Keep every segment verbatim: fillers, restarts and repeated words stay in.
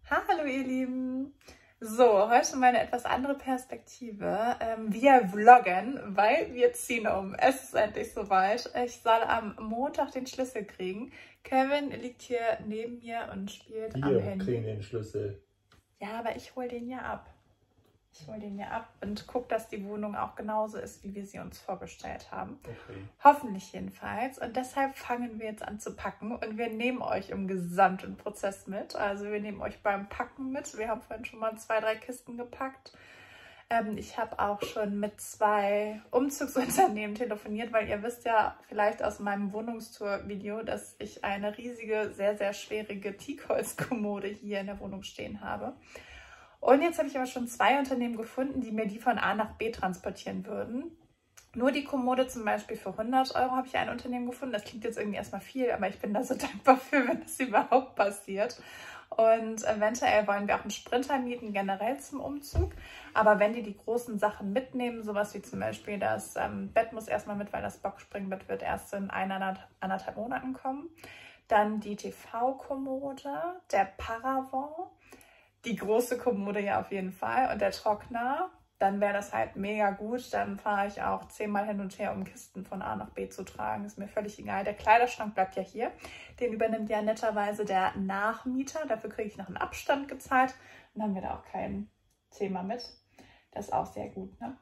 Hallo ihr Lieben! So, heute mal eine etwas andere Perspektive. Ähm, wir vloggen, weil wir ziehen um. Es ist endlich soweit. Ich soll am Montag den Schlüssel kriegen. Kevin liegt hier neben mir und spielt wir am Handy. Wir kriegen den Schlüssel. Ja, aber ich hole den ja ab. Ich hole den ja ab und gucke, dass die Wohnung auch genauso ist, wie wir sie uns vorgestellt haben. Okay. Hoffentlich jedenfalls. Und deshalb fangen wir jetzt an zu packen und wir nehmen euch im gesamten Prozess mit. Also wir nehmen euch beim Packen mit. Wir haben vorhin schon mal zwei, drei Kisten gepackt. Ähm, ich habe auch schon mit zwei Umzugsunternehmen telefoniert, weil ihr wisst ja vielleicht aus meinem Wohnungstour-Video, dass ich eine riesige, sehr, sehr schwierige Teakholzkommode hier in der Wohnung stehen habe. Und jetzt habe ich aber schon zwei Unternehmen gefunden, die mir die von A nach B transportieren würden. Nur die Kommode zum Beispiel für hundert Euro habe ich ein Unternehmen gefunden. Das klingt jetzt irgendwie erstmal viel, aber ich bin da so dankbar für, wenn das überhaupt passiert. Und eventuell wollen wir auch einen Sprinter mieten, generell zum Umzug. Aber wenn die die großen Sachen mitnehmen, sowas wie zum Beispiel das ähm, Bett muss erstmal mit, weil das Boxspringbett wird erst in eineinhalb, anderthalb Monaten kommen. Dann die T V-Kommode, der Paravent, die große Kommode ja auf jeden Fall und der Trockner, dann wäre das halt mega gut. Dann fahre ich auch zehnmal hin und her, um Kisten von A nach B zu tragen. Ist mir völlig egal. Der Kleiderschrank bleibt ja hier. Den übernimmt ja netterweise der Nachmieter. Dafür kriege ich noch einen Abstand gezahlt. Dann haben wir da auch kein Thema mit. Das ist auch sehr gut, ne?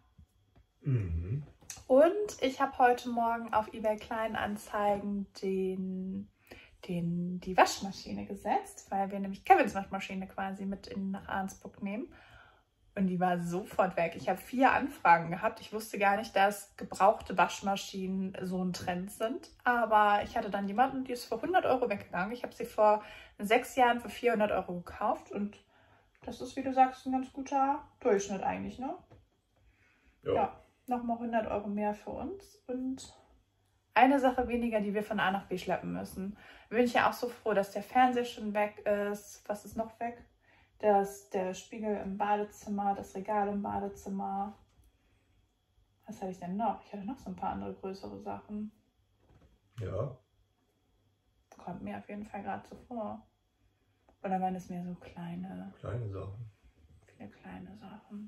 Mhm. Und ich habe heute Morgen auf eBay Kleinanzeigen den... Den, die Waschmaschine gesetzt, weil wir nämlich Kevins Waschmaschine quasi mit in nach Arnsburg nehmen. Und die war sofort weg. Ich habe vier Anfragen gehabt. Ich wusste gar nicht, dass gebrauchte Waschmaschinen so ein Trend sind. Aber ich hatte dann jemanden, die ist für hundert Euro weggegangen. Ich habe sie vor sechs Jahren für vierhundert Euro gekauft. Und das ist, wie du sagst, ein ganz guter Durchschnitt eigentlich, ne? Ja. Ja, nochmal hundert Euro mehr für uns. Und eine Sache weniger, die wir von A nach B schleppen müssen. Bin ich ja auch so froh, dass der Fernseher schon weg ist. Was ist noch weg? Das, der Spiegel im Badezimmer, das Regal im Badezimmer. Was hatte ich denn noch? Ich hatte noch so ein paar andere größere Sachen. Ja. Kommt mir auf jeden Fall gerade so vor. Oder waren es mehr so kleine? Kleine Sachen. Viele kleine Sachen.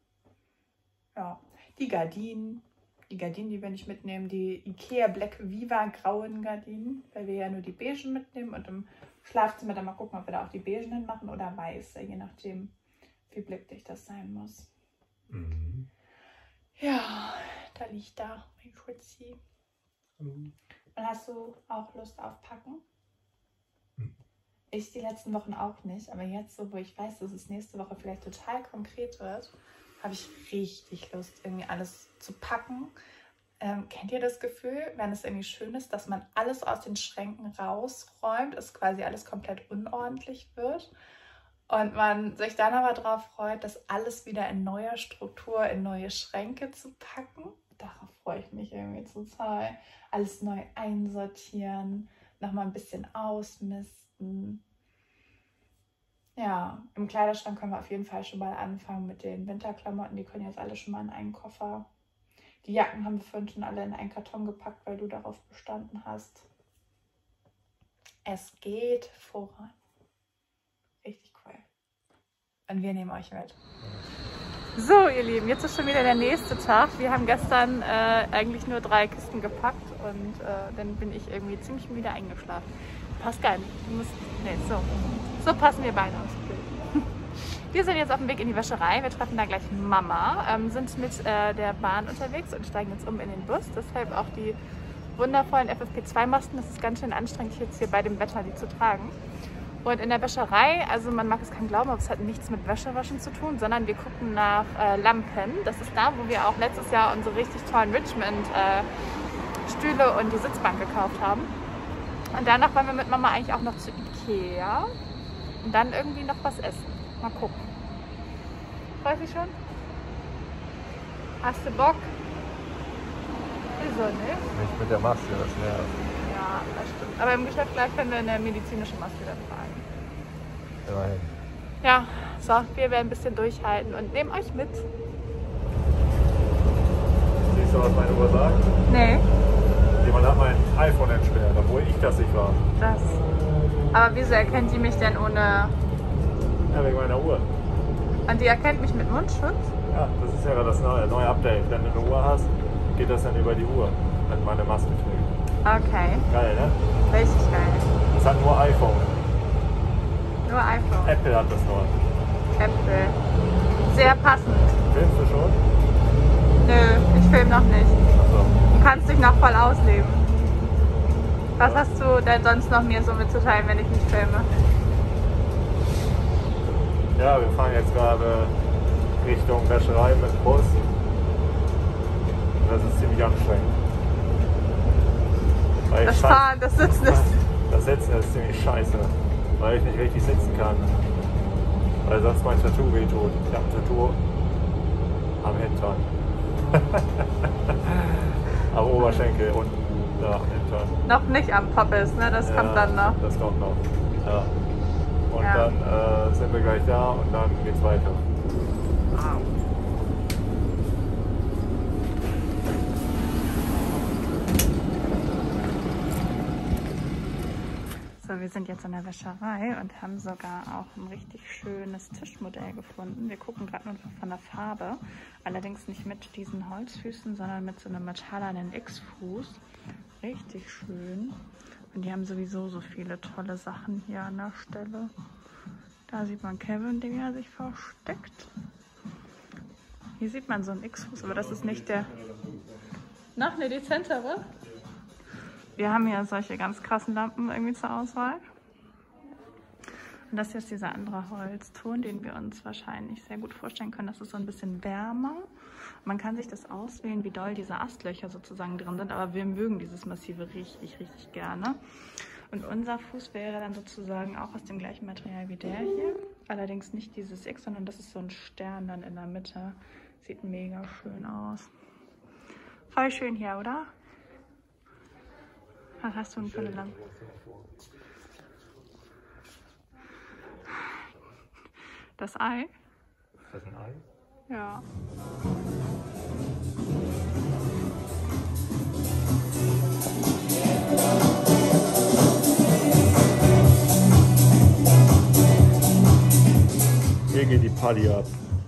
Ja, die Gardinen. Die Gardinen, die wir nicht mitnehmen, die Ikea Black Viva grauen Gardinen, weil wir ja nur die beigen mitnehmen und im Schlafzimmer dann mal gucken, ob wir da auch die beigen hinmachen oder weiße, je nachdem, wie blickdicht das sein muss. Mhm. Ja, da liegt da mein Schwitzi. Mhm. Und hast du auch Lust auf Packen? Mhm. Ich die letzten Wochen auch nicht, aber jetzt so, wo ich weiß, dass es nächste Woche vielleicht total konkret wird, habe ich richtig Lust, irgendwie alles zu packen. Ähm, kennt ihr das Gefühl, wenn es irgendwie schön ist, dass man alles aus den Schränken rausräumt, es quasi alles komplett unordentlich wird und man sich dann aber darauf freut, das alles wieder in neuer Struktur, in neue Schränke zu packen? Darauf freue ich mich irgendwie total. Alles neu einsortieren, nochmal ein bisschen ausmisten. Ja, im Kleiderschrank können wir auf jeden Fall schon mal anfangen mit den Winterklamotten. Die können jetzt alle schon mal in einen Koffer. Die Jacken haben wir vorhin schon alle in einen Karton gepackt, weil du darauf bestanden hast. Es geht voran. Richtig cool. Und wir nehmen euch mit. So, ihr Lieben, jetzt ist schon wieder der nächste Tag. Wir haben gestern äh, eigentlich nur drei Kisten gepackt und äh, dann bin ich irgendwie ziemlich müde eingeschlafen. Passt gar nicht. Du musst, nee, so. So passen wir beide aufs Bild. Wir sind jetzt auf dem Weg in die Wäscherei. Wir treffen da gleich Mama, ähm, sind mit äh, der Bahn unterwegs und steigen jetzt um in den Bus. Deshalb auch die wundervollen F F P zwei Masken. Das ist ganz schön anstrengend, jetzt hier bei dem Wetter die zu tragen. Und in der Wäscherei, also man mag es kaum glauben, aber es hat nichts mit Wäschewaschen zu tun, sondern wir gucken nach äh, Lampen. Das ist da, wo wir auch letztes Jahr unsere richtig tollen Richmond-Stühle äh, und die Sitzbank gekauft haben. Und danach wollen wir mit Mama eigentlich auch noch zu Ikea und dann irgendwie noch was essen. Mal gucken. Freust du dich schon? Hast du Bock? Wieso nicht? Nicht mit der Maske, das nervt. Ja, das stimmt. Aber im Geschäft gleich können wir eine medizinische Maske dann tragen. Immerhin. Ja, so, wir werden ein bisschen durchhalten und nehmen euch mit. Siehst du, was meine Uhr sagt? Nee. Jemand hat mein iPhone entsperrt, obwohl ich das nicht war. Das. Aber wieso erkennt die mich denn ohne Ja, wegen meiner Uhr. Und die erkennt mich mit Mundschutz? Ja, das ist ja das neue, neue Update. Wenn du eine Uhr hast, geht das dann über die Uhr, wenn meine Maske trägt. Okay. Geil, ne? Richtig geil. Das hat nur iPhone. Nur iPhone. Apple hat das nur. Apple. Sehr passend. Filmst du schon? Nö, ich film noch nicht. Achso. Du kannst dich noch voll ausleben. Was hast du denn sonst noch mir so mitzuteilen, wenn ich nicht filme? Ja, wir fahren jetzt gerade Richtung Wäscherei mit dem Bus. Das ist ziemlich anstrengend. Weil Das ich Fahren, das Sitzen ist... Das Sitzen ist ziemlich scheiße, weil ich nicht richtig sitzen kann. Weil sonst mein Tattoo wehtut. Ich habe ein Tattoo am Hintern. Am Oberschenkel unten da am Hintern. Noch nicht am Poppes, ne? Das Ja, kommt dann noch. Das kommt noch. Ja. Und Ja. dann äh, sind wir gleich da und dann geht's weiter. So, wir sind jetzt in der Wäscherei und haben sogar auch ein richtig schönes Tischmodell gefunden. Wir gucken gerade nur von der Farbe, allerdings nicht mit diesen Holzfüßen, sondern mit so einem metallenen X-Fuß. Richtig schön. Und die haben sowieso so viele tolle Sachen hier an der Stelle. Da sieht man Kevin, der sich versteckt. Hier sieht man so einen X-Fuß, aber das ist nicht der... Noch eine dezentere? Wir haben hier solche ganz krassen Lampen irgendwie zur Auswahl. Und das hier ist dieser andere Holzton, den wir uns wahrscheinlich sehr gut vorstellen können. Das ist so ein bisschen wärmer. Man kann sich das auswählen, wie doll diese Astlöcher sozusagen drin sind, aber wir mögen dieses Massive richtig, richtig gerne. Und unser Fuß wäre dann sozusagen auch aus dem gleichen Material wie der hier. Allerdings nicht dieses X, sondern das ist so ein Stern dann in der Mitte. Sieht mega schön aus. Voll schön hier, oder? Was hast du denn für eine Lampe? Das Ei? Ist das ein Ei? Ja. Hier geht die Party ab.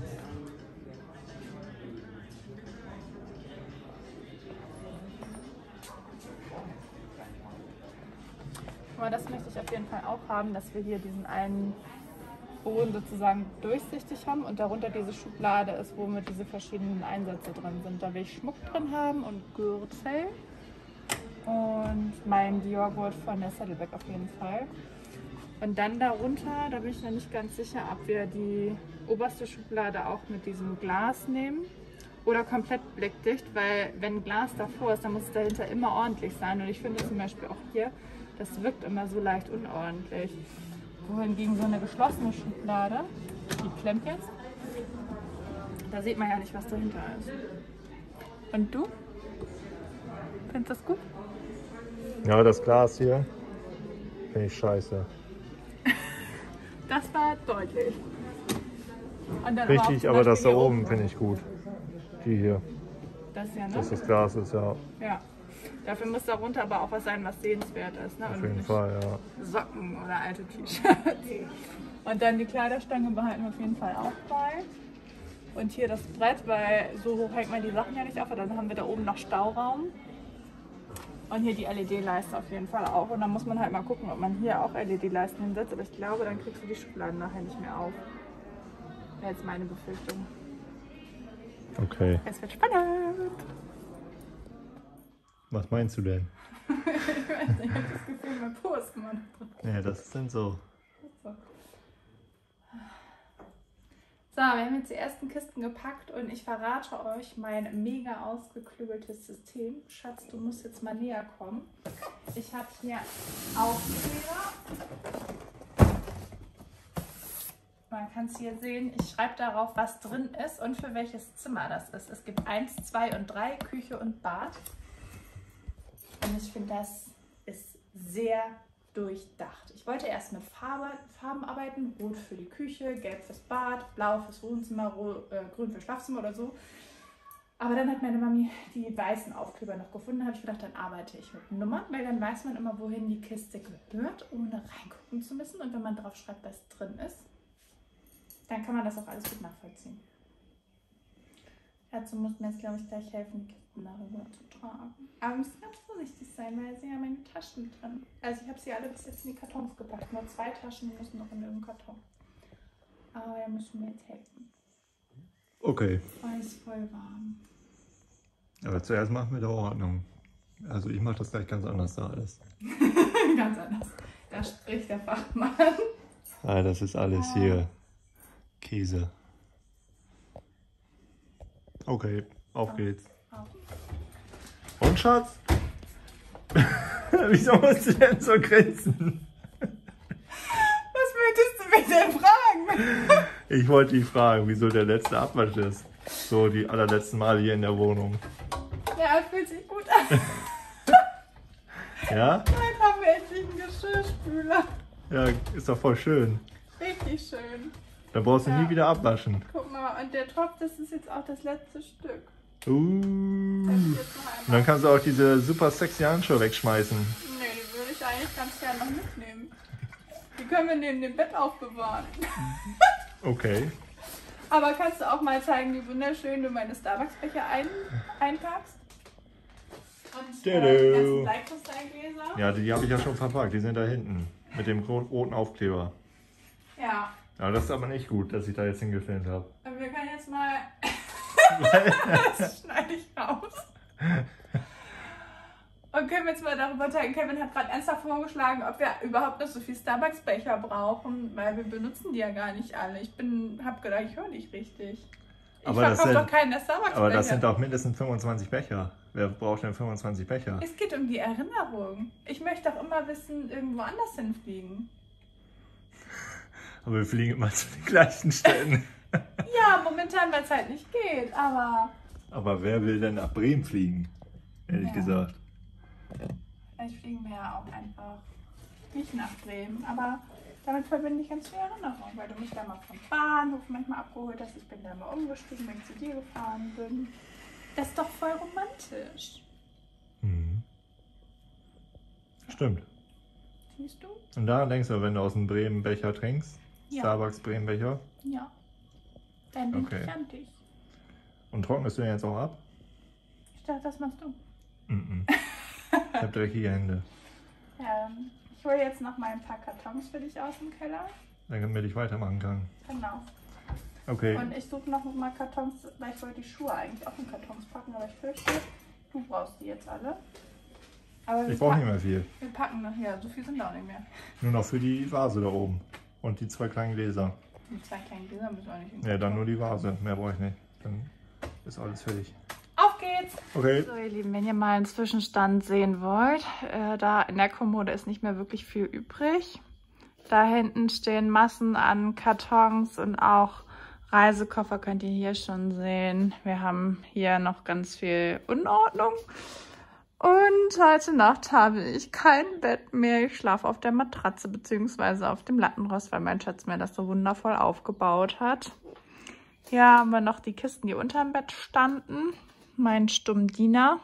Aber das möchte ich auf jeden Fall auch haben, dass wir hier diesen einen Boden sozusagen durchsichtig haben und darunter diese Schublade ist, wo mit diese verschiedenen Einsätze drin sind. Da will ich Schmuck drin haben und Gürtel und mein Dior-Gurt von der Saddleback auf jeden Fall. Und dann darunter, da bin ich noch nicht ganz sicher, ob wir die oberste Schublade auch mit diesem Glas nehmen oder komplett blickdicht, weil wenn Glas davor ist, dann muss es dahinter immer ordentlich sein. Und ich finde zum Beispiel auch hier, das wirkt immer so leicht unordentlich. Wohingegen so eine geschlossene Schublade, die klemmt jetzt, da sieht man ja nicht, was dahinter ist. Und du? Findest du das gut? Ja, das Glas hier finde ich scheiße. Das war deutlich. Und dann Richtig, aber, aber das da hier oben finde ich gut. Die hier, Das ja, ne? dass das Glas ist, ja. Ja. Dafür muss darunter aber auch was sein, was sehenswert ist. Ne? Auf Und jeden nicht Fall, ja. Socken oder alte T-Shirts. Und dann die Kleiderstange behalten wir auf jeden Fall auch bei. Und hier das Brett, weil so hoch hängt man die Sachen ja nicht auf. Und dann haben wir da oben noch Stauraum. Und hier die L E D-Leiste auf jeden Fall auch. Und dann muss man halt mal gucken, ob man hier auch L E D-Leisten hinsetzt. Aber ich glaube, dann kriegst du die Schubladen nachher nicht mehr auf. Wäre jetzt meine Befürchtung. Okay. Es wird spannend. Was meinst du denn? Ich weiß nicht, ich habe das Gefühl, mein Po ist immer noch drin. Ja, das sind so. So. So, wir haben jetzt die ersten Kisten gepackt und ich verrate euch mein mega ausgeklügeltes System. Schatz, du musst jetzt mal näher kommen. Ich habe hier Aufkleber. Man kann es hier sehen. Ich schreibe darauf, was drin ist und für welches Zimmer das ist. Es gibt eins, zwei und drei, Küche und Bad. Und ich finde, das ist sehr durchdacht. Ich wollte erst mit Farbe, Farben arbeiten, rot für die Küche, gelb fürs Bad, blau fürs Wohnzimmer, rot, äh, grün fürs Schlafzimmer oder so. Aber dann hat meine Mami die weißen Aufkleber noch gefunden. Da habe ich gedacht, dann arbeite ich mit Nummern, weil dann weiß man immer, wohin die Kiste gehört, ohne reingucken zu müssen. Und wenn man drauf schreibt, was drin ist, Dann kann man das auch alles gut nachvollziehen. Dazu muss mir jetzt, glaube ich, gleich helfen, die Kisten darüber zu tragen. Aber wir müssen ganz vorsichtig sein, weil sie ja meine Taschen drin. Also ich habe sie alle bis jetzt in die Kartons gepackt. Nur zwei Taschen müssen noch in irgendeinen Karton. Aber da müssen wir jetzt helfen. Okay. Weil es voll warm. Aber zuerst machen wir die Ordnung. Also ich mache das gleich ganz anders da alles. Ganz anders. Da spricht der Fachmann. Ah, das ist alles ah. hier Käse. Okay, auf auf, geht's. Auf. Und Schatz? Wieso musst du denn so grinsen? Was möchtest du mich denn fragen? Ich wollte dich fragen, wieso der letzte Abwasch ist. So die allerletzten Male hier in der Wohnung. Ja, fühlt sich gut an. Ja? Jetzt haben wir endlich einen Geschirrspüler. Ja, ist doch voll schön. Richtig schön. Da brauchst du Ja. nie wieder abwaschen. Guck mal, und der Topf, das ist jetzt auch das letzte Stück. Uh. Und Und dann kannst du auch diese super sexy Handschuhe wegschmeißen. Nee, die würde ich eigentlich ganz gerne noch mitnehmen. Die können wir neben dem Bett aufbewahren. Okay. Aber kannst du auch mal zeigen, wie wunderschön du meine Starbucks-Becher ein, einpackst? Und äh, die ganzen Bleikristallgläser? Ja, die habe ich ja schon verpackt. Die sind da hinten. Mit dem roten Aufkleber. Ja. Ja, das ist aber nicht gut, dass ich da jetzt hingefilmt habe. Und wir können jetzt mal... Das schneide ich raus. Und können wir jetzt mal darüber teilen. Kevin hat gerade ernsthaft vorgeschlagen, ob wir überhaupt noch so viel Starbucks-Becher brauchen, weil wir benutzen die ja gar nicht alle. Ich bin, hab gedacht, ich höre nicht richtig. Ich Aber das verkaufe sind- doch keinen der Starbucks-Becher. Aber das sind doch mindestens fünfundzwanzig Becher. Wer braucht denn fünfundzwanzig Becher? Es geht um die Erinnerung. Ich möchte auch immer wissen, irgendwo anders hinfliegen. Aber wir fliegen immer zu den gleichen Städten. Ja, momentan, weil es halt nicht geht, aber Aber wer will denn nach Bremen fliegen? Ehrlich Ja. gesagt. vielleicht fliegen wir ja auch einfach nicht nach Bremen. Aber damit verbinde ich ganz viel Erinnerung, weil du mich da mal vom Bahnhof manchmal abgeholt hast. Ich bin da mal umgestiegen, wenn ich zu dir gefahren bin. Das ist doch voll romantisch. Mhm. Stimmt. Siehst du? Und daran denkst du, wenn du aus dem Bremen-Becher trinkst? Ja. Starbucks Bremen-Becher? Ja. Dann bin Okay. ich an dich. Und trocknest du den jetzt auch ab? Ich dachte, das machst du. Mhm. Ich habe dreckige Hände. Ähm, ich hole jetzt noch mal ein paar Kartons für dich aus dem Keller. Damit ich weitermachen kann. Genau. Okay. Und ich suche noch mal Kartons, weil ich wollte die Schuhe eigentlich auch in Kartons packen, aber ich fürchte, du brauchst die jetzt alle. Aber wir Ich brauche nicht packen- mehr viel. Wir packen noch, ja, so viel sind da auch nicht mehr. Nur noch für die Vase da oben. Und die zwei kleinen Gläser. Die zwei kleinen Gläser müssen wir nicht in den Ja, dann Karton. nur die Vase. Mehr brauche ich nicht. Dann ist alles fertig. Auf geht's! Okay. So ihr Lieben, wenn ihr mal einen Zwischenstand sehen wollt, äh, da in der Kommode ist nicht mehr wirklich viel übrig. Da hinten stehen Massen an Kartons und auch Reisekoffer könnt ihr hier schon sehen. Wir haben hier noch ganz viel Unordnung. Und heute Nacht habe ich kein Bett mehr. Ich schlafe auf der Matratze bzw. auf dem Lattenrost, weil mein Schatz mir das so wundervoll aufgebaut hat. Hier haben wir noch die Kisten, die unterm Bett standen. Mein Stummdiener.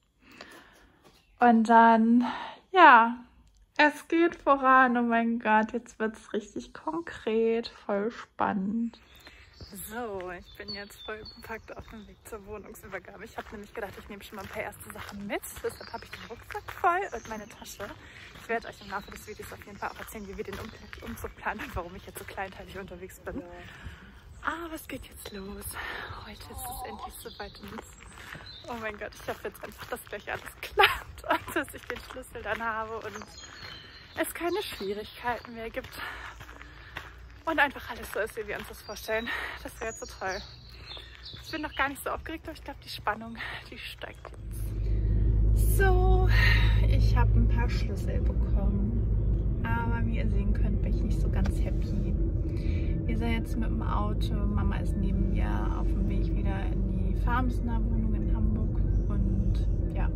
Und dann, ja, es geht voran. Oh mein Gott, jetzt wird es richtig konkret. Voll spannend. So, ich bin jetzt voll gepackt auf dem Weg zur Wohnungsübergabe. Ich habe nämlich gedacht, ich nehme schon mal ein paar erste Sachen mit. Deshalb habe ich den Rucksack voll und meine Tasche. Ich werde euch im Laufe des Videos auf jeden Fall auch erzählen, wie wir den um Umzug planen und warum ich jetzt so kleinteilig unterwegs bin. Aber es geht jetzt los. Heute ist es endlich soweit. Und oh mein Gott, ich hoffe jetzt einfach, dass gleich alles klappt und dass ich den Schlüssel dann habe und es keine Schwierigkeiten mehr gibt. Und einfach alles so ist, wie wir uns das vorstellen. Das wäre jetzt so toll. Ich bin noch gar nicht so aufgeregt, aber ich glaube, die Spannung, die steigt jetzt. So, ich habe ein paar Schlüssel bekommen. Aber wie ihr sehen könnt, bin ich nicht so ganz happy. Wir sind jetzt mit dem Auto. Mama ist neben mir auf dem Weg wieder in die Farmsner Wohnung in Hamburg. Und ja,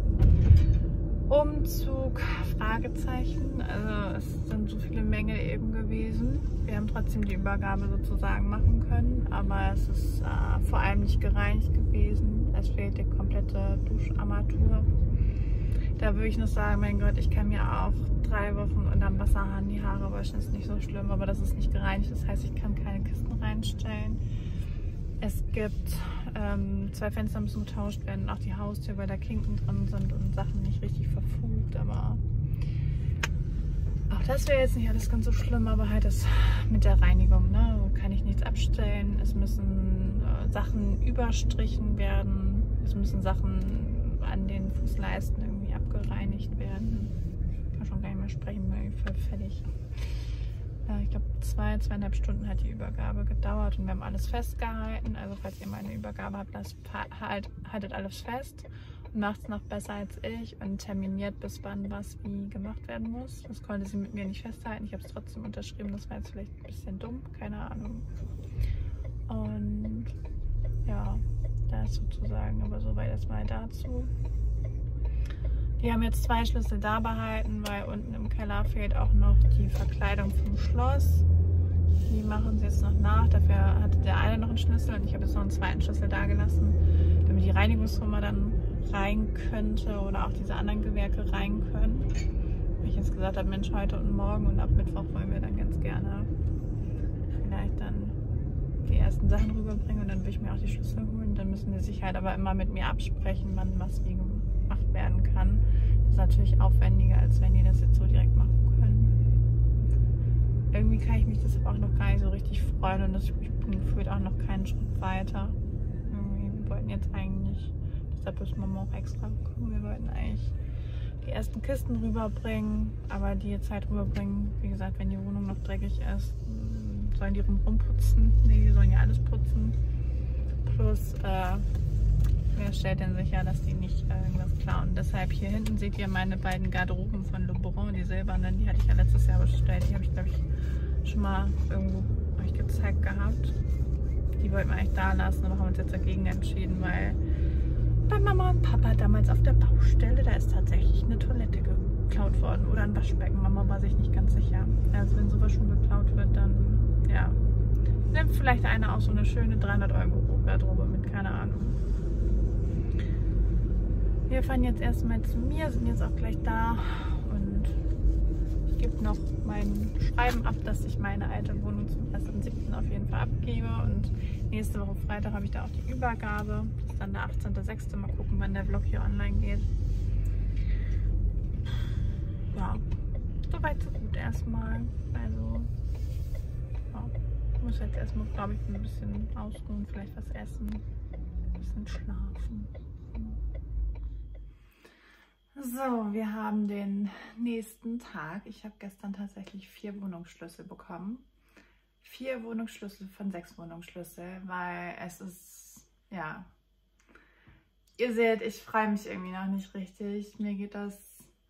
Umzug, Fragezeichen. Also es sind so viele Mängel eben gewesen. Wir haben trotzdem die Übergabe sozusagen machen können, aber es ist äh, vor allem nicht gereinigt gewesen. Es fehlt die komplette Duscharmatur. Da würde ich nur sagen, mein Gott, ich kann mir auch drei Wochen unterm Wasserhahn die Haare waschen, ist nicht so schlimm, aber das ist nicht gereinigt. Das heißt, ich kann keine Kisten reinstellen. Es gibt ähm, zwei Fenster müssen getauscht werden, auch die Haustür, weil da Klinken drin sind und Sachen nicht richtig verfugt, aber auch das wäre jetzt nicht alles ganz so schlimm, aber halt das mit der Reinigung, ne, kann ich nichts abstellen. Es müssen äh, Sachen überstrichen werden, es müssen Sachen an den Fußleisten irgendwie abgereinigt werden. Ich kann schon gar nicht mehr sprechen, bin voll fertig. Äh, ich glaube, zwei, zweieinhalb Stunden hat die Übergabe gedauert und wir haben alles festgehalten. Also falls ihr mal eine Übergabe habt, lasst, halt, haltet alles fest. Macht es noch besser als ich und terminiert, bis wann was wie gemacht werden muss. Das konnte sie mit mir nicht festhalten. Ich habe es trotzdem unterschrieben. Das war jetzt vielleicht ein bisschen dumm, keine Ahnung. Und ja, das sozusagen, aber soweit erstmal dazu. Die haben jetzt zwei Schlüssel da behalten, weil unten im Keller fehlt auch noch die Verkleidung vom Schloss. Die machen sie jetzt noch nach. Dafür hatte der eine noch einen Schlüssel und ich habe jetzt noch einen zweiten Schlüssel da gelassen, damit die Reinigungsfirma dann rein könnte oder auch diese anderen Gewerke rein können. Weil ich jetzt gesagt habe, Mensch, heute und morgen und ab Mittwoch wollen wir dann ganz gerne vielleicht dann die ersten Sachen rüberbringen und dann will ich mir auch die Schlüssel holen. Dann müssen die sich halt aber immer mit mir absprechen, wann was wie gemacht werden kann. Das ist natürlich aufwendiger, als wenn die das jetzt so direkt machen können. Irgendwie kann ich mich deshalb auch noch gar nicht so richtig freuen und das, ich bin gefühlt auch noch keinen Schritt weiter. Irgendwie, wir wollten jetzt eigentlich, deshalb ist Mama auch extra gekommen, wir wollten eigentlich die ersten Kisten rüberbringen, aber die jetzt halt rüberbringen, wie gesagt, wenn die Wohnung noch dreckig ist, sollen die rumputzen. Ne, die sollen ja alles putzen. Plus, äh, wer stellt denn sicher, dass die nicht äh, irgendwas klauen? Deshalb hier hinten seht ihr meine beiden Garderoben von Le Bourron, die silbernen, die hatte ich ja letztes Jahr bestellt. Die habe ich, glaube ich, schon mal irgendwo euch gezeigt gehabt. Die wollten wir eigentlich da lassen, aber haben uns jetzt dagegen entschieden, weil bei Mama und Papa damals auf der Baustelle, da ist tatsächlich eine Toilette geklaut worden oder ein Waschbecken. Mama war sich nicht ganz sicher. Also wenn sowas schon geklaut wird, dann ja, nimmt vielleicht einer auch so eine schöne dreihundert Euro Garderobe mit, keine Ahnung. Wir fahren jetzt erstmal zu mir, sind jetzt auch gleich da und ich gebe noch mein Schreiben ab, dass ich meine alte Wohnung zum ersten siebten auf jeden Fall abgebe und nächste Woche Freitag habe ich da auch die Übergabe. Das ist dann der achtzehnte sechste Mal gucken, wann der Vlog hier online geht. Ja, soweit so gut erstmal. Also, ja, ich muss jetzt erstmal, glaube ich, ein bisschen ausruhen, vielleicht was essen, ein bisschen schlafen. So, wir haben den nächsten Tag. Ich habe gestern tatsächlich vier Wohnungsschlüssel bekommen. Vier Wohnungsschlüssel von sechs Wohnungsschlüssel, weil es ist, ja, ihr seht, ich freue mich irgendwie noch nicht richtig. Mir geht das,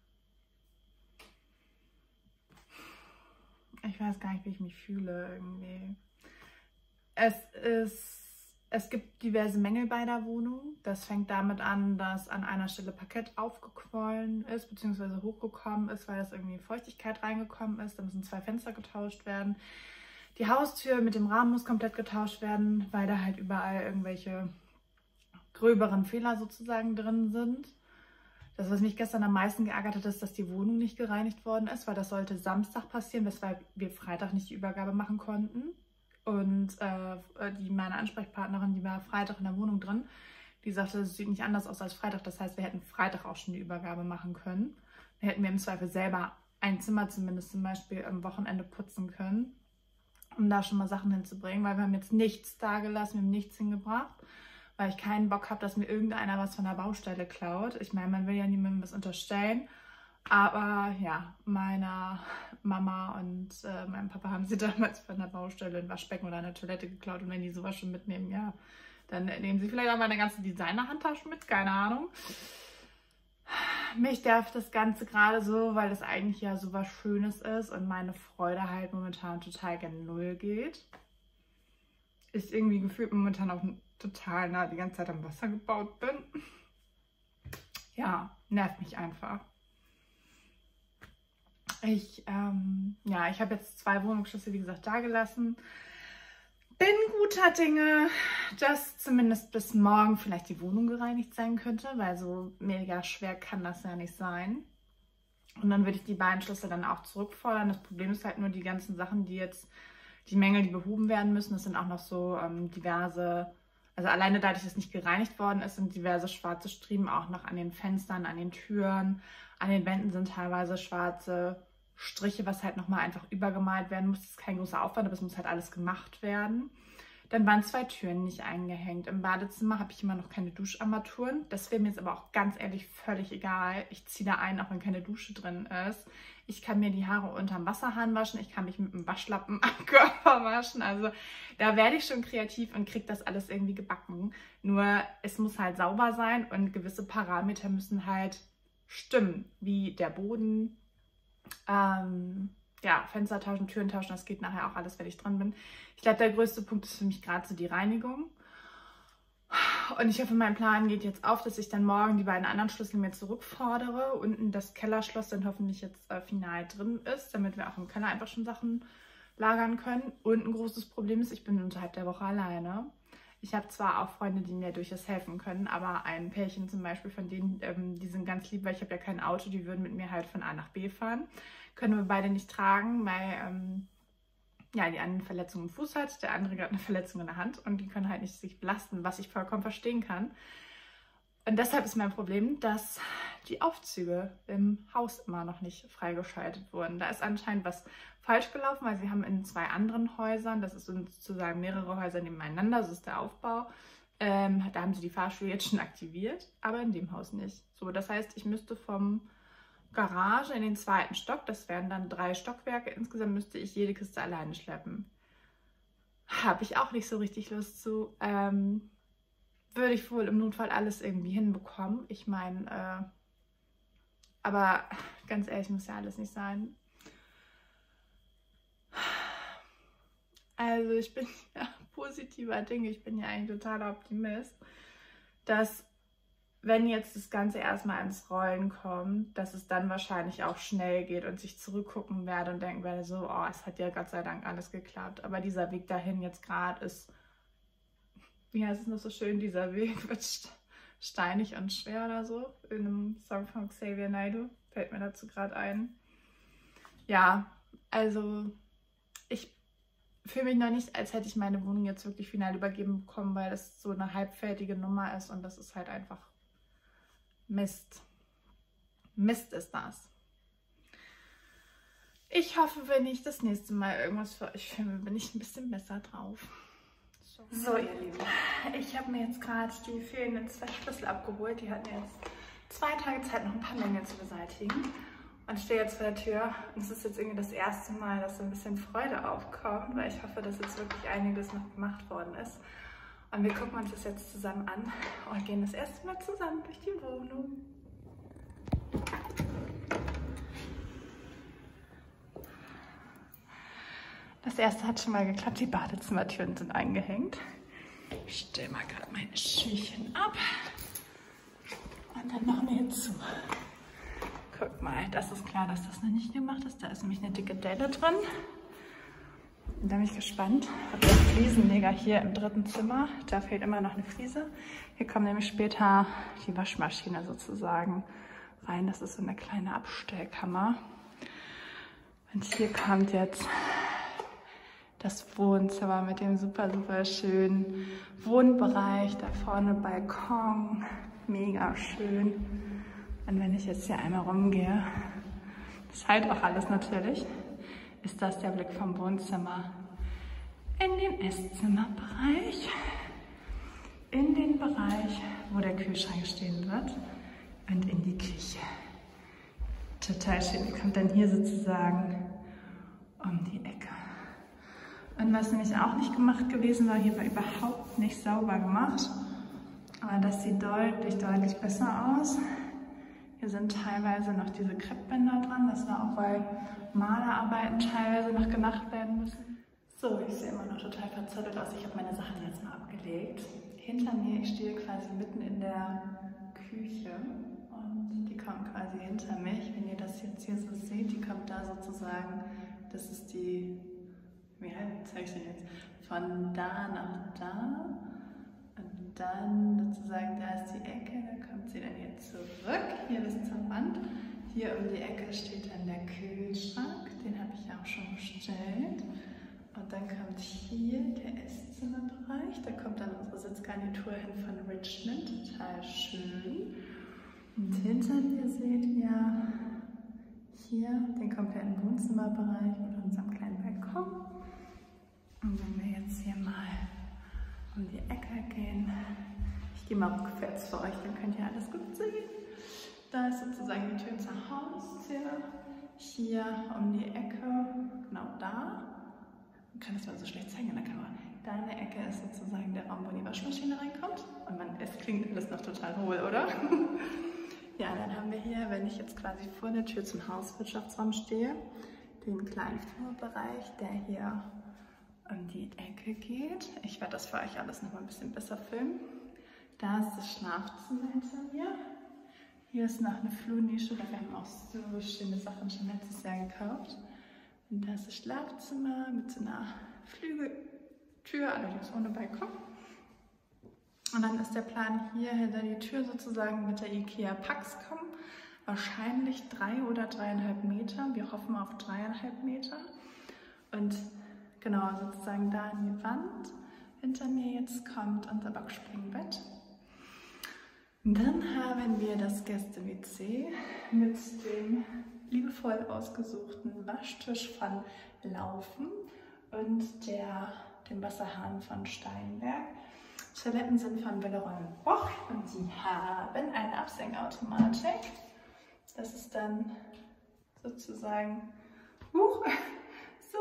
ich weiß gar nicht, wie ich mich fühle irgendwie. Es ist Es gibt diverse Mängel bei der Wohnung. Das fängt damit an, dass an einer Stelle Parkett aufgequollen ist bzw. hochgekommen ist, weil das irgendwie Feuchtigkeit reingekommen ist. Da müssen zwei Fenster getauscht werden. Die Haustür mit dem Rahmen muss komplett getauscht werden, weil da halt überall irgendwelche gröberen Fehler sozusagen drin sind. Das, was mich gestern am meisten geärgert hat, ist, dass die Wohnung nicht gereinigt worden ist, weil das sollte Samstag passieren, weshalb wir Freitag nicht die Übergabe machen konnten. Und äh, die, meine Ansprechpartnerin, die war Freitag in der Wohnung drin, die sagte, es sieht nicht anders aus als Freitag. Das heißt, wir hätten Freitag auch schon die Übergabe machen können. Dann hätten wir im Zweifel selber ein Zimmer zumindest zum Beispiel am Wochenende putzen können, um da schon mal Sachen hinzubringen. Weil wir haben jetzt nichts da gelassen, wir haben nichts hingebracht, weil ich keinen Bock habe, dass mir irgendeiner was von der Baustelle klaut. Ich meine, man will ja niemandem was unterstellen. Aber ja, meiner Mama und äh, meinem Papa haben sie damals von der Baustelle ein Waschbecken oder eine Toilette geklaut. Und wenn die sowas schon mitnehmen, ja, dann nehmen sie vielleicht auch meine ganzen Designer-Handtaschen mit, keine Ahnung. Mich darf das Ganze gerade so, weil das eigentlich ja so was Schönes ist und meine Freude halt momentan total gen Null geht. Ich irgendwie gefühlt momentan auch total nah die ganze Zeit am Wasser gebaut bin. Ja, nervt mich einfach. Ich, ähm, ja, ich habe jetzt zwei Wohnungsschlüssel, wie gesagt, da gelassen. Bin guter Dinge, dass zumindest bis morgen vielleicht die Wohnung gereinigt sein könnte, weil so mega schwer kann das ja nicht sein. Und dann würde ich die beiden Schlüssel dann auch zurückfordern. Das Problem ist halt nur die ganzen Sachen, die jetzt, die Mängel, die behoben werden müssen. Es sind auch noch so ähm, diverse, also alleine dadurch, dass es nicht gereinigt worden ist, sind diverse schwarze Striemen auch noch an den Fenstern, an den Türen. An den Wänden sind teilweise schwarze Striche, was halt nochmal einfach übergemalt werden muss. Das ist kein großer Aufwand, aber es muss halt alles gemacht werden. Dann waren zwei Türen nicht eingehängt. Im Badezimmer habe ich immer noch keine Duscharmaturen. Das wäre mir jetzt aber auch ganz ehrlich völlig egal. Ich ziehe da ein, auch wenn keine Dusche drin ist. Ich kann mir die Haare unterm Wasserhahn waschen. Ich kann mich mit einem Waschlappen am Körper waschen. Also da werde ich schon kreativ und kriege das alles irgendwie gebacken. Nur es muss halt sauber sein und gewisse Parameter müssen halt stimmen. Wie der Boden, ähm, ja, Fenster tauschen, Türen tauschen. Das geht nachher auch alles, wenn ich dran bin. Ich glaube, der größte Punkt ist für mich gerade so die Reinigung. Und ich hoffe, mein Plan geht jetzt auf, dass ich dann morgen die beiden anderen Schlüssel mir zurückfordere. Unten das Kellerschloss dann hoffentlich jetzt äh, final drin ist, damit wir auch im Keller einfach schon Sachen lagern können. Und ein großes Problem ist, ich bin unterhalb der Woche alleine. Ich habe zwar auch Freunde, die mir durchaus helfen können, aber ein Pärchen zum Beispiel, von denen, ähm, die sind ganz lieb, weil ich habe ja kein Auto, die würden mit mir halt von A nach B fahren. Können wir beide nicht tragen, weil ähm, ja, die eine eine Verletzung im Fuß hat, der andere hat eine Verletzung in der Hand und die können halt nicht sich belasten, was ich vollkommen verstehen kann. Und deshalb ist mein Problem, dass die Aufzüge im Haus immer noch nicht freigeschaltet wurden. Da ist anscheinend was falsch gelaufen, weil sie haben in zwei anderen Häusern, das ist sozusagen mehrere Häuser nebeneinander, das ist der Aufbau, ähm, da haben sie die Fahrstühle jetzt schon aktiviert, aber in dem Haus nicht. So, das heißt, ich müsste vom Garage in den zweiten Stock, das wären dann drei Stockwerke, insgesamt müsste ich jede Kiste alleine schleppen. Habe ich auch nicht so richtig Lust zu. Ähm, würde ich wohl im Notfall alles irgendwie hinbekommen. Ich meine, äh, aber ganz ehrlich, muss ja alles nicht sein. Also ich bin ja positiver Dinge, ich bin ja eigentlich totaler Optimist, dass wenn jetzt das Ganze erstmal ins Rollen kommt, dass es dann wahrscheinlich auch schnell geht und ich zurückgucken werde und denken werde, so, oh, es hat ja Gott sei Dank alles geklappt. Aber dieser Weg dahin jetzt gerade ist, wie heißt es noch so schön, dieser Weg wird steinig und schwer oder so. In einem Song von Xavier Naidoo fällt mir dazu gerade ein. Ja, also ich fühle mich noch nicht, als hätte ich meine Wohnung jetzt wirklich final übergeben bekommen, weil das so eine halbfertige Nummer ist und das ist halt einfach Mist. Mist ist das. Ich hoffe, wenn ich das nächste Mal irgendwas für euch filme, bin ich ein bisschen besser drauf. So, so ihr Lieben, ich habe mir jetzt gerade die fehlenden zwei Schlüssel abgeholt. Die hatten jetzt zwei Tage Zeit, noch ein paar Mängel zu beseitigen. Und stehe jetzt vor der Tür. Und es ist jetzt irgendwie das erste Mal, dass so ein bisschen Freude aufkommt, weil ich hoffe, dass jetzt wirklich einiges noch gemacht worden ist. Und wir gucken uns das jetzt zusammen an und gehen das erste Mal zusammen durch die Wohnung. Das erste hat schon mal geklappt, die Badezimmertüren sind eingehängt. Ich stelle mal gerade meine Schüchen ab und dann machen wir jetzt zu. Guck mal, das ist klar, dass das noch nicht gemacht ist. Da ist nämlich eine dicke Delle drin. Und da bin ich gespannt, ob der Fliesenleger hier im dritten Zimmer, da fehlt immer noch eine Fliese. Hier kommt nämlich später die Waschmaschine sozusagen rein. Das ist so eine kleine Abstellkammer. Und hier kommt jetzt das Wohnzimmer mit dem super, super schönen Wohnbereich. Da vorne Balkon, mega schön. Und wenn ich jetzt hier einmal rumgehe, das halt auch alles natürlich, ist das der Blick vom Wohnzimmer in den Esszimmerbereich, in den Bereich, wo der Kühlschrank stehen wird und in die Küche. Total schön, ihr kommt dann hier sozusagen um die Ecke. Und was nämlich auch nicht gemacht gewesen war, hier war überhaupt nicht sauber gemacht, aber das sieht deutlich, deutlich besser aus. Hier sind teilweise noch diese Kreppbänder dran. Das war auch, weil Malerarbeiten teilweise noch gemacht werden müssen. So, ich sehe immer noch total verzettelt aus. Ich habe meine Sachen jetzt mal abgelegt. Hinter mir, ich stehe quasi mitten in der Küche und die kommt quasi hinter mich. Wenn ihr das jetzt hier so seht, die kommt da sozusagen, das ist die, wie zeige ich denn jetzt, von da nach da. Und dann sozusagen, da ist die Ecke, da kommt sie dann hier zurück, hier bis zur Wand. Hier um die Ecke steht dann der Kühlschrank, den habe ich ja auch schon bestellt. Und dann kommt hier der Esszimmerbereich. Da kommt dann unsere Sitzgarnitur hin von Richmond. Total schön. Und hinter mir seht ihr hier den kompletten Wohnzimmerbereich mit unserem kleinen Balkon. Und wenn wir jetzt hier mal um die Ecke gehen, ich gehe mal rückwärts für euch, dann könnt ihr alles gut sehen. Da ist sozusagen die Tür zur Haustür. Hier um die Ecke, genau da. Man kann das mal so schlecht zeigen in der Kamera. Da in der Ecke ist sozusagen der Raum, wo die Waschmaschine reinkommt. Und man, es klingt alles noch total hohl, oder? Ja, dann haben wir hier, wenn ich jetzt quasi vor der Tür zum Hauswirtschaftsraum stehe, den kleinen Flurbereich, der hier um die Ecke geht. Ich werde das für euch alles noch mal ein bisschen besser filmen. Da ist das Schlafzimmer hinter mir. Hier ist noch eine Flurnische, da haben wir auch so schöne Sachen schon letztes Jahr gekauft. Und da ist das Schlafzimmer mit so einer Flügeltür, allerdings ohne Balkon. Und dann ist der Plan, hier hinter die Tür sozusagen mit der IKEA Pax kommen. Wahrscheinlich drei oder dreieinhalb Meter. Wir hoffen auf dreieinhalb Meter. Und genau, sozusagen da an die Wand. Hinter mir jetzt kommt unser Boxspringbett. Und dann haben wir das Gäste-W C mit dem liebevoll ausgesuchten Waschtisch von Laufen und der, dem Wasserhahn von Steinberg. Toiletten sind von Willeroy und Boch und sie haben eine Absenkautomatik. Das ist dann sozusagen huch, so.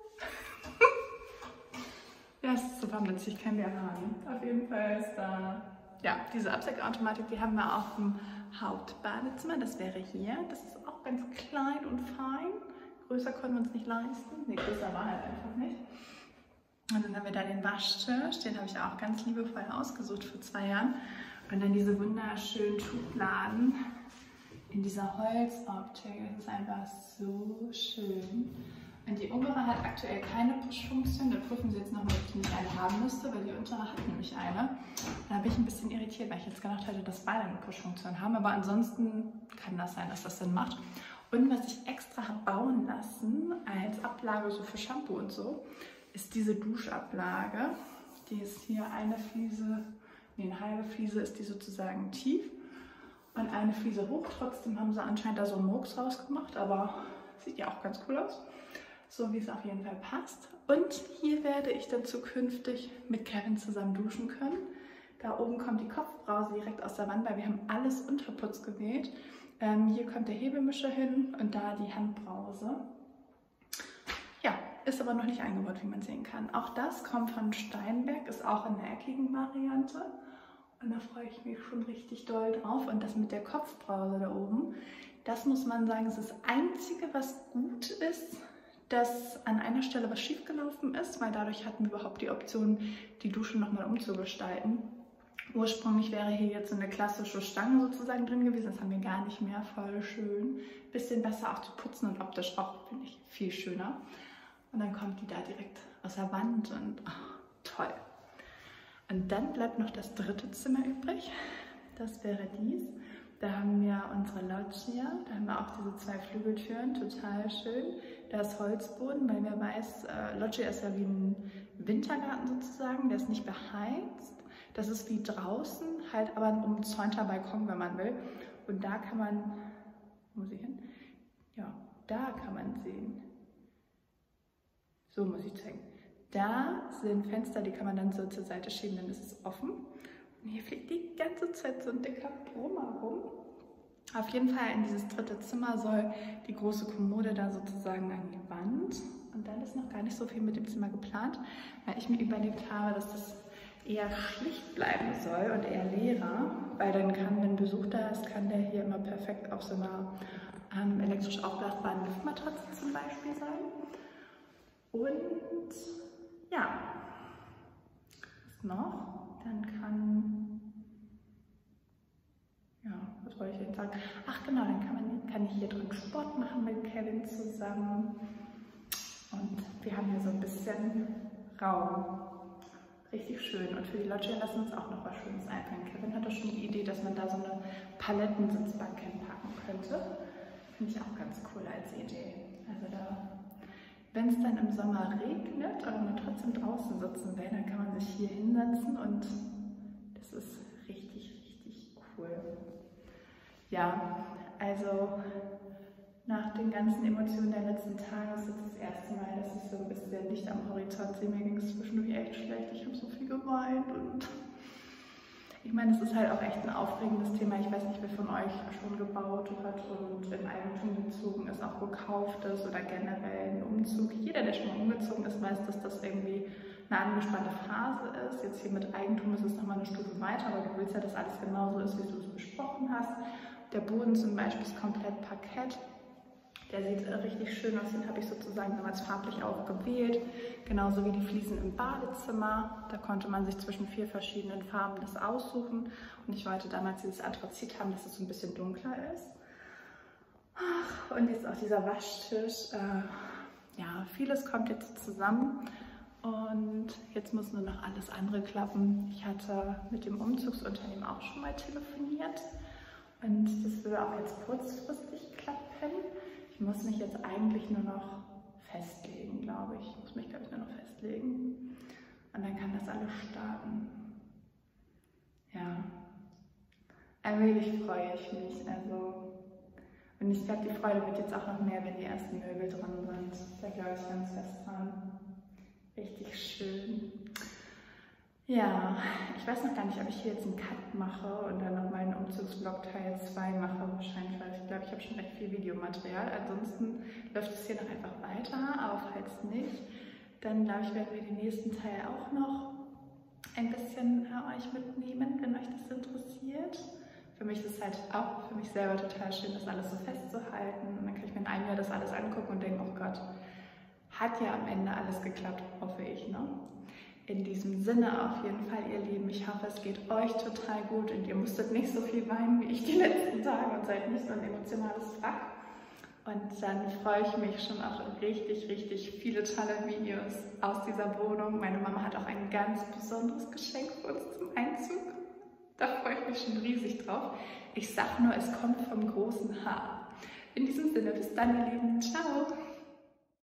Ja, es ist super witzig, kennen wir haben. Auf jeden Fall ist da, ja, diese Absenkautomatik, die haben wir auch im Hauptbadezimmer. Das wäre hier. Das ist auch ganz klein und fein. Größer konnten wir uns nicht leisten. Ne, größer war halt einfach nicht. Und dann haben wir da den Waschtisch, den habe ich auch ganz liebevoll ausgesucht vor zwei Jahren. Und dann diese wunderschönen Schubladen in dieser Holzoptik. Das ist einfach so schön. Und die obere hat aktuell keine Push-Funktion. Da prüfen sie jetzt nochmal, ob ich nicht eine haben müsste, weil die untere hat nämlich eine. Da bin ich ein bisschen irritiert, weil ich jetzt gedacht hätte, dass beide eine Push-Funktion haben. Aber ansonsten kann das sein, dass das Sinn macht. Und was ich extra habe bauen lassen als Ablage so für Shampoo und so, ist diese Duschablage. Die ist hier eine Fliese, nee, eine halbe Fliese ist die sozusagen tief und eine Fliese hoch. Trotzdem haben sie anscheinend da so einen Murks rausgemacht, aber sieht ja auch ganz cool aus. So wie es auf jeden Fall passt. Und hier werde ich dann zukünftig mit Kevin zusammen duschen können. Da oben kommt die Kopfbrause direkt aus der Wand, weil wir haben alles Unterputz gewählt. Ähm, hier kommt der Hebelmischer hin und da die Handbrause. Ja, ist aber noch nicht eingebaut, wie man sehen kann. Auch das kommt von Steinberg, ist auch in der eckigen Variante. Und da freue ich mich schon richtig doll drauf. Und das mit der Kopfbrause da oben, das muss man sagen, ist das Einzige, was gut ist, dass an einer Stelle was schief gelaufen ist, weil dadurch hatten wir überhaupt die Option, die Dusche nochmal umzugestalten. Ursprünglich wäre hier jetzt so eine klassische Stange sozusagen drin gewesen, das haben wir gar nicht mehr, voll schön. Bisschen besser auch zu putzen und optisch auch, finde ich, viel schöner. Und dann kommt die da direkt aus der Wand und oh, toll. Und dann bleibt noch das dritte Zimmer übrig, das wäre dies. Da haben wir unsere Loggia, da haben wir auch diese zwei Flügeltüren, total schön. Da ist Holzboden, weil wer weiß, äh, Loggia ist ja wie ein Wintergarten sozusagen, der ist nicht beheizt. Das ist wie draußen, halt aber ein umzäunter Balkon, wenn man will. Und da kann man, wo muss ich hin? Ja, da kann man sehen. So muss ich zeigen. Da sind Fenster, die kann man dann so zur Seite schieben, dann ist es offen. Und hier fliegt die ganze Zeit so ein dicker Strom herum. Auf jeden Fall in dieses dritte Zimmer soll die große Kommode da sozusagen an die Wand. Und dann ist noch gar nicht so viel mit dem Zimmer geplant, weil ich mir überlegt habe, dass das eher schlicht bleiben soll und eher leerer, weil dann kann, wenn Besuch da ist, kann der hier immer perfekt auf so einer ähm, elektrisch aufblasbaren Luftmatratze zum Beispiel sein. Und ja, was noch? Dann kann, ja, was wollte ich denn sagen? Ach genau, dann kann, man, kann ich hier drin Sport machen mit Kevin zusammen. Und wir haben hier so ein bisschen Raum. Richtig schön. Und für die Loggia lassen wir uns auch noch was Schönes einfallen. Kevin hat doch schon die Idee, dass man da so eine Palettensitzbank hinpacken könnte. Finde ich auch ganz cool als Idee. Also da Wenn es dann im Sommer regnet, aber man trotzdem draußen sitzen will, dann kann man sich hier hinsetzen und das ist richtig, richtig cool. Ja, also nach den ganzen Emotionen der letzten Tage ist es das erste Mal, dass ich so ein bisschen Licht am Horizont sehe. Mir ging es zwischendurch echt schlecht. Ich habe so viel geweint und ich meine, es ist halt auch echt ein aufregendes Thema. Ich weiß nicht, wer von euch schon gebaut hat und in Eigentum gezogen ist, auch gekauft ist oder generell ein Umzug. Jeder, der schon mal umgezogen ist, weiß, dass das irgendwie eine angespannte Phase ist. Jetzt hier mit Eigentum ist es nochmal eine Stufe weiter, aber du willst ja, dass alles genauso ist, wie du es besprochen hast. Der Boden zum Beispiel ist komplett Parkett. Der sieht richtig schön aus, den habe ich sozusagen damals farblich auch gewählt. Genauso wie die Fliesen im Badezimmer. Da konnte man sich zwischen vier verschiedenen Farben das aussuchen. Und ich wollte damals dieses Anthrazit haben, dass es so ein bisschen dunkler ist. Ach, und jetzt auch dieser Waschtisch. Äh, ja, vieles kommt jetzt zusammen. Und jetzt muss nur noch alles andere klappen. Ich hatte mit dem Umzugsunternehmen auch schon mal telefoniert. Und das würde auch jetzt kurzfristig klappen. Ich muss mich jetzt eigentlich nur noch festlegen, glaube ich. Ich muss mich, glaube ich, nur noch festlegen. Und dann kann das alles starten. Ja. Allmählich freue ich mich. Also, und ich glaube, die Freude wird jetzt auch noch mehr, wenn die ersten Möbel drin sind. Da glaube ich ganz fest dran. Richtig schön. Ja, ich weiß noch gar nicht, ob ich hier jetzt einen Cut mache und dann noch meinen Umzugsvlog Teil zwei mache wahrscheinlich, weil ich glaube, ich habe schon recht viel Videomaterial. Ansonsten läuft es hier noch einfach weiter, aber falls nicht, dann glaube ich, werden wir den nächsten Teil auch noch ein bisschen äh, euch mitnehmen, wenn euch das interessiert. Für mich ist es halt auch für mich selber total schön, das alles so festzuhalten. Und dann kann ich mir in einem Jahr das alles angucken und denken, oh Gott, hat ja am Ende alles geklappt, hoffe ich, ne? In diesem Sinne auf jeden Fall, ihr Lieben, ich hoffe, es geht euch total gut und ihr musstet nicht so viel weinen wie ich die letzten Tage und seid nicht so ein emotionales Wrack. Und dann freue ich mich schon auf richtig, richtig viele tolle Videos aus dieser Wohnung. Meine Mama hat auch ein ganz besonderes Geschenk für uns zum Einzug. Da freue ich mich schon riesig drauf. Ich sag nur, es kommt vom großen H. In diesem Sinne, bis dann, ihr Lieben. Ciao!